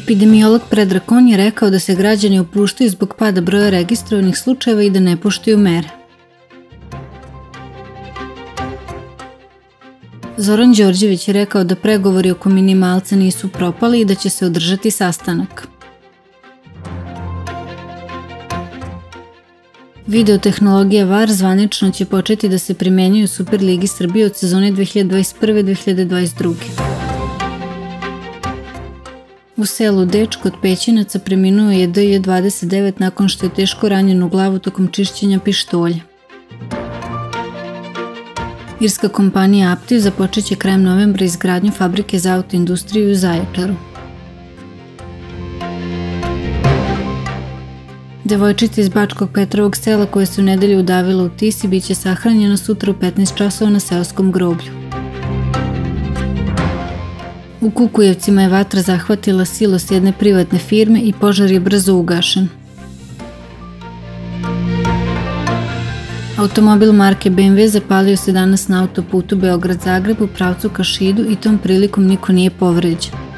Epidemiolog Predrag Kon je rekao da se građani opuštaju zbog pada broja registrovanih slučajeva i da ne poštuju mere. Zoran Đorđević je rekao da pregovori oko minimalca nisu propali i da će se održati sastanak. Videotehnologija VAR zvanično će početi da se primenjuje u Superligi Srbije od sezone 2021-2022. U selu Deč kod Pećinaca preminuo je DJ-29 nakon što je teško ranjen u glavu tokom čišćenja pištolja. Irska kompanija Aptiv započeće krajem novembra izgradnju fabrike za autoindustriju u Zaječaru. Devojčica iz Bačkog Petrovog sela koja se u nedelju udavila u Tisi biće sahranjena sutra u 15 časova na seoskom groblju. U Kukujevcima je vatra zahvatila silos jedne privatne firme i požar je brzo ugašen. Automobil marke BMW zapalio se danas na autoputu Beograd-Zagreb u pravcu ka Šidu i tom prilikom niko nije povređen.